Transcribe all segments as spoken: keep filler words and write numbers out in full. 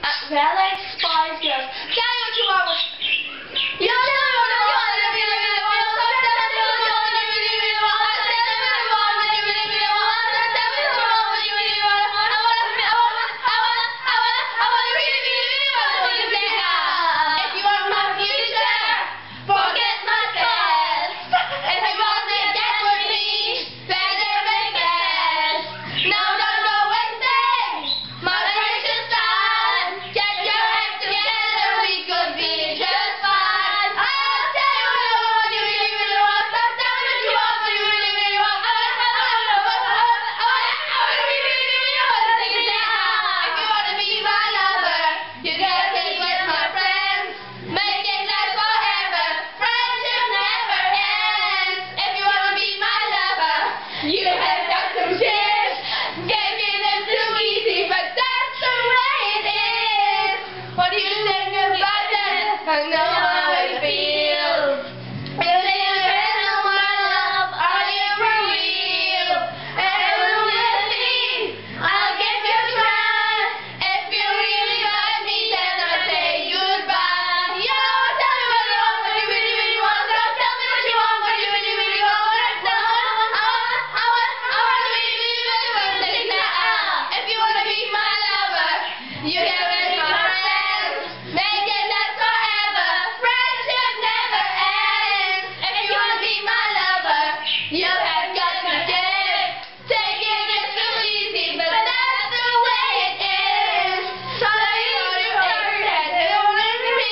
Uh, really? Spice Girls. Tell me what you want with... You tell me what you want with me, really, really want. So tell me what you want with me, really, really want. Tell me what you want with me, really, really want. Tell me what you want with me, really, really want. I wanna, I wanna, I wanna, I wanna, I wanna really, really, really want what you say. If you want my future, forget my past. If you want to get with me, better make fast. No, no, no wasting my precious time. Get your act together, we could be just fine. I'll tell you what I want, you really, really want. So tell me what you want, what you really, really want. I wanna, I wanna, I wanna, I wanna, I wanna really, really, really want to take it down. If you wanna be my lover, you gotta take with my friends. Make it last forever. Friendship never ends. If you wanna be my lover, you have got some shit. Taking it too easy, but that's the way it is. What do you think about that? I know how it feels. You think you're ready for my love? Are you for real? And with me, I'll give you a try. If you really like me, then I say goodbye. Yo, tell me what you want, what you really, really want. So tell me what you want, what you really, really want. What I want, I want, I want, I want to really, really, really want to take that out. If you wanna be my lover, you gotta be my friend. Make it last forever. Friendship never ends. If you wanna be my lover, you have got to give. Taking it too easy, but that's the way it is. So that you know you heard that you wanna be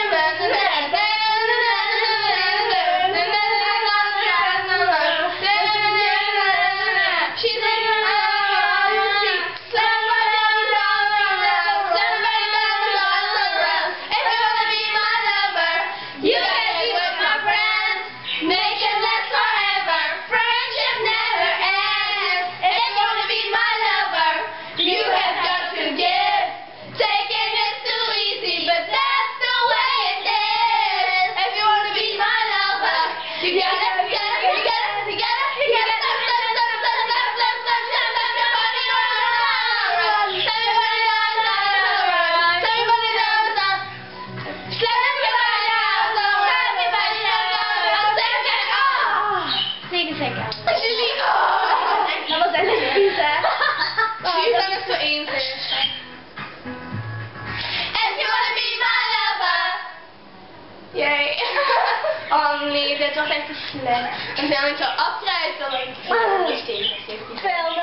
She's like, make it last forever. Friendship never ends. If you wanna be my lover, you have got to give. Taking it too easy, but that's the way it is. If you wanna be my lover, you gotta, you gotta, you gotta, you gotta, you gotta, slap, slap, slap, slap, slap, slap, slap, slap, slap your body around. Tell me what it is, tell me what it is, slap everybody down, slap everybody down. Take a second. Dat was echt een pizza. Pizza is zo eenzig. If you wanna be my lover. Yay. Oh nee, dit was echt te slecht. En dan ben ik zo afgereisd. Dan ben ik... Film.